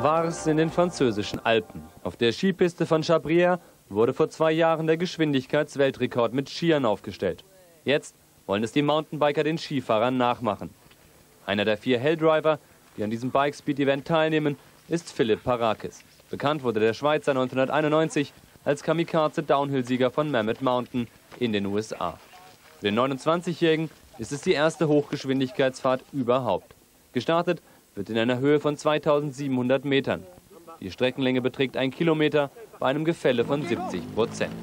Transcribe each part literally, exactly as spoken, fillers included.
Vars in den französischen Alpen. Auf der Skipiste von Chabrières wurde vor zwei Jahren der Geschwindigkeitsweltrekord mit Skiern aufgestellt. Jetzt wollen es die Mountainbiker den Skifahrern nachmachen. Einer der vier Helldriver, die an diesem Bike-Speed-Event teilnehmen, ist Philippe Parakis. Bekannt wurde der Schweizer neunzehnhunderteinundneunzig als Kamikaze-Downhill-Sieger von Mammoth Mountain in den U S A. Für den neunundzwanzigjährigen ist es die erste Hochgeschwindigkeitsfahrt überhaupt. Gestartet wird in einer Höhe von zweitausendsiebenhundert Metern. Die Streckenlänge beträgt ein Kilometer bei einem Gefälle von siebzig Prozent.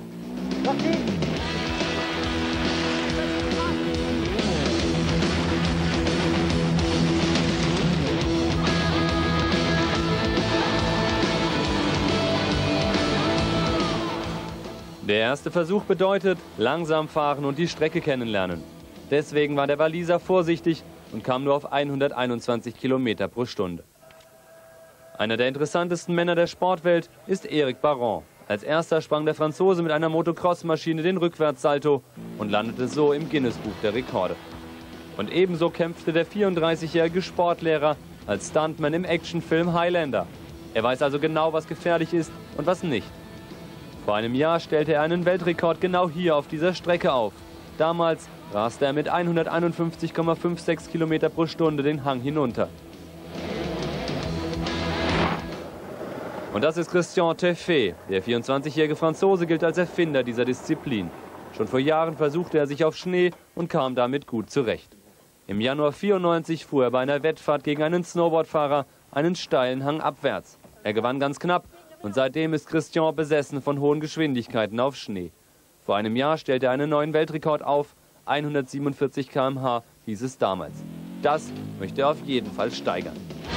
Der erste Versuch bedeutet, langsam fahren und die Strecke kennenlernen. Deswegen war der Waliser vorsichtig und kam nur auf hunderteinundzwanzig Kilometer pro Stunde. Einer der interessantesten Männer der Sportwelt ist Éric Barron. Als erster sprang der Franzose mit einer Motocross-Maschine den Rückwärtssalto und landete so im Guinness-Buch der Rekorde. Und ebenso kämpfte der vierunddreißigjährige Sportlehrer als Stuntman im Actionfilm Highlander. Er weiß also genau, was gefährlich ist und was nicht. Vor einem Jahr stellte er einen Weltrekord genau hier auf dieser Strecke auf. Damals raste er mit hunderteinundfünfzig Komma sechsundfünfzig Kilometer pro Stunde den Hang hinunter. Und das ist Christian Teffet. Der vierundzwanzigjährige Franzose gilt als Erfinder dieser Disziplin. Schon vor Jahren versuchte er sich auf Schnee und kam damit gut zurecht. Im Januar neunzehnhundertvierundneunzig fuhr er bei einer Wettfahrt gegen einen Snowboardfahrer einen steilen Hang abwärts. Er gewann ganz knapp und seitdem ist Christian besessen von hohen Geschwindigkeiten auf Schnee. Vor einem Jahr stellte er einen neuen Weltrekord auf. hundertsiebenundvierzig Kilometer pro Stunde hieß es damals. Das möchte er auf jeden Fall steigern.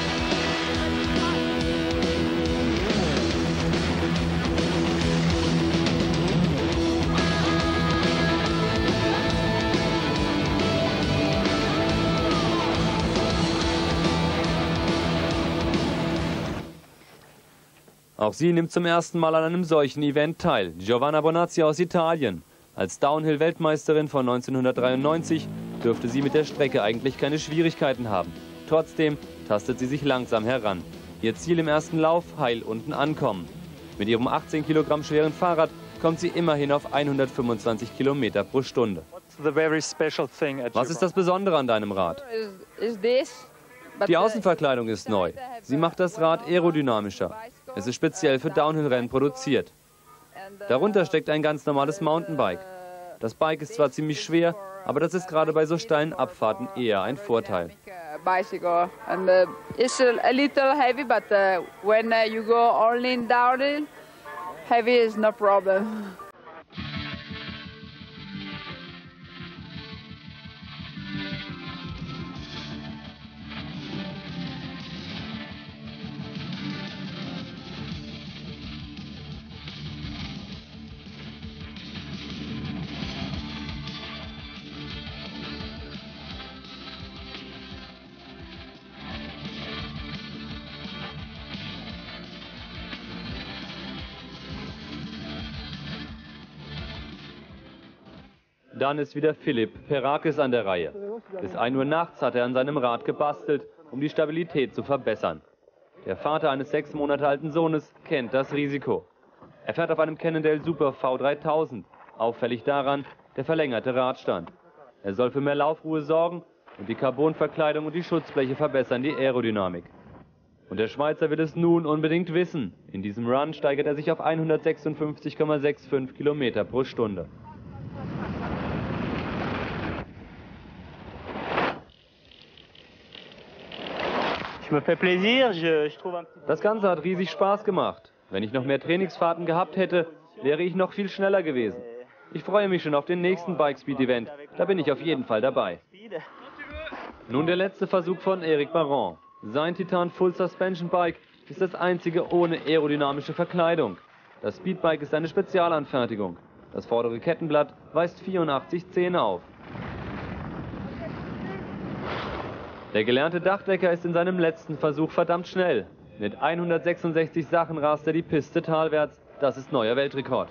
Auch sie nimmt zum ersten Mal an einem solchen Event teil. Giovanna Bonazzi aus Italien. Als Downhill-Weltmeisterin von neunzehnhundertdreiundneunzig dürfte sie mit der Strecke eigentlich keine Schwierigkeiten haben. Trotzdem tastet sie sich langsam heran. Ihr Ziel im ersten Lauf: heil unten ankommen. Mit ihrem achtzehn Kilogramm schweren Fahrrad kommt sie immerhin auf hundertfünfundzwanzig Kilometer pro Stunde. Was ist das Besondere an deinem Rad? Die Außenverkleidung ist neu. Sie macht das Rad aerodynamischer. Es ist speziell für Downhill-Rennen produziert. Darunter steckt ein ganz normales Mountainbike. Das Bike ist zwar ziemlich schwer, aber das ist gerade bei so steilen Abfahrten eher ein Vorteil. Dann ist wieder Philippe Parakis an der Reihe. Bis ein Uhr nachts hat er an seinem Rad gebastelt, um die Stabilität zu verbessern. Der Vater eines sechs Monate alten Sohnes kennt das Risiko. Er fährt auf einem Cannondale Super V dreitausend. Auffällig daran der verlängerte Radstand. Er soll für mehr Laufruhe sorgen und die Carbonverkleidung und die Schutzbleche verbessern die Aerodynamik. Und der Schweizer will es nun unbedingt wissen. In diesem Run steigert er sich auf hundertsechsundfünfzig Komma fünfundsechzig Kilometer pro Stunde. Das Ganze hat riesig Spaß gemacht. Wenn ich noch mehr Trainingsfahrten gehabt hätte, wäre ich noch viel schneller gewesen. Ich freue mich schon auf den nächsten Bike-Speed-Event. Da bin ich auf jeden Fall dabei. Nun der letzte Versuch von Éric Barron. Sein Titan Full Suspension Bike ist das einzige ohne aerodynamische Verkleidung. Das Speedbike ist eine Spezialanfertigung. Das vordere Kettenblatt weist vierundachtzig Zähne auf. Der gelernte Dachdecker ist in seinem letzten Versuch verdammt schnell. Mit hundertsechsundsechzig Sachen rast er die Piste talwärts. Das ist neuer Weltrekord.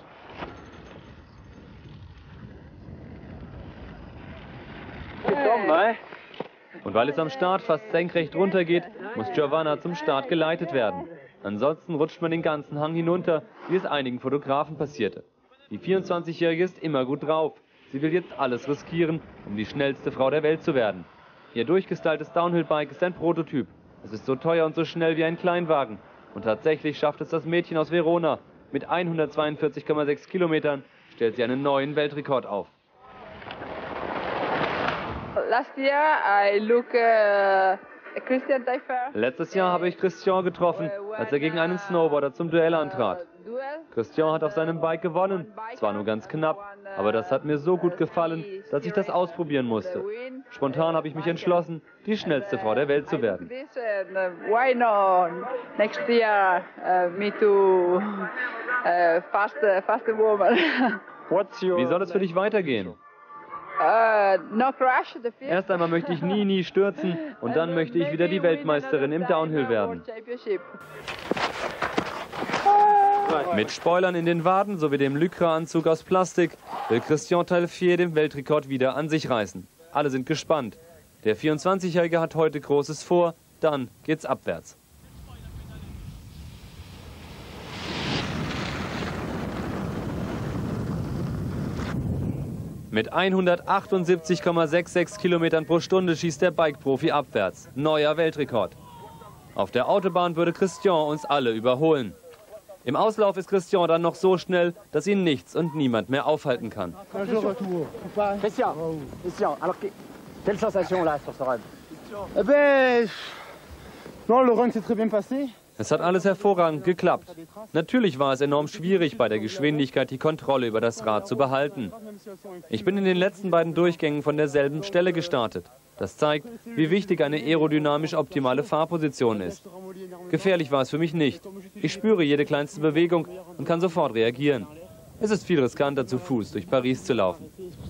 Hey. Und weil es am Start fast senkrecht runtergeht, muss Giovanna zum Start geleitet werden. Ansonsten rutscht man den ganzen Hang hinunter, wie es einigen Fotografen passierte. Die vierundzwanzigjährige ist immer gut drauf. Sie will jetzt alles riskieren, um die schnellste Frau der Welt zu werden. Ihr durchgestyltes Downhill-Bike ist ein Prototyp. Es ist so teuer und so schnell wie ein Kleinwagen. Und tatsächlich schafft es das Mädchen aus Verona. Mit hundertzweiundvierzig Komma sechs Kilometern stellt sie einen neuen Weltrekord auf. Last year I look uh, Christian Taillefer. Letztes Jahr habe ich Christian getroffen, als er gegen einen Snowboarder zum Duell antrat. Christian hat auf seinem Bike gewonnen, zwar nur ganz knapp, aber das hat mir so gut gefallen, dass ich das ausprobieren musste. Spontan habe ich mich entschlossen, die schnellste Frau der Welt zu werden. Why not? Next year, uh, me too, uh, fast, uh, fast woman. Wie soll es für dich weitergehen? Uh, no crash, the Erst einmal möchte ich nie, nie stürzen und dann möchte ich wieder die Weltmeisterin im Downhill werden. Mit Spoilern in den Waden sowie dem Lycra-Anzug aus Plastik will Christian Taillefer den Weltrekord wieder an sich reißen. Alle sind gespannt. Der vierundzwanzigjährige hat heute Großes vor, dann geht's abwärts. Mit hundertachtundsiebzig Komma sechsundsechzig Kilometern pro Stunde schießt der Bike-Profi abwärts. Neuer Weltrekord. Auf der Autobahn würde Christian uns alle überholen. Im Auslauf ist Christian dann noch so schnell, dass ihn nichts und niemand mehr aufhalten kann. Christian, Christian, alors quelle sensation là sur ce run? Eh ben, non, le run s'est très bien passé. Es hat alles hervorragend geklappt. Natürlich war es enorm schwierig, bei der Geschwindigkeit die Kontrolle über das Rad zu behalten. Ich bin in den letzten beiden Durchgängen von derselben Stelle gestartet. Das zeigt, wie wichtig eine aerodynamisch optimale Fahrposition ist. Gefährlich war es für mich nicht. Ich spüre jede kleinste Bewegung und kann sofort reagieren. Es ist viel riskanter, zu Fuß durch Paris zu laufen.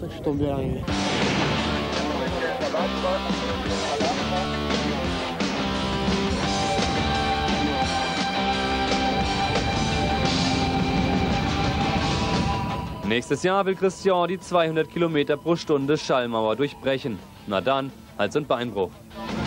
Nächstes Jahr will Christian die zweihundert Kilometer pro Stunde Schallmauer durchbrechen. Na dann, Hals- und Beinbruch.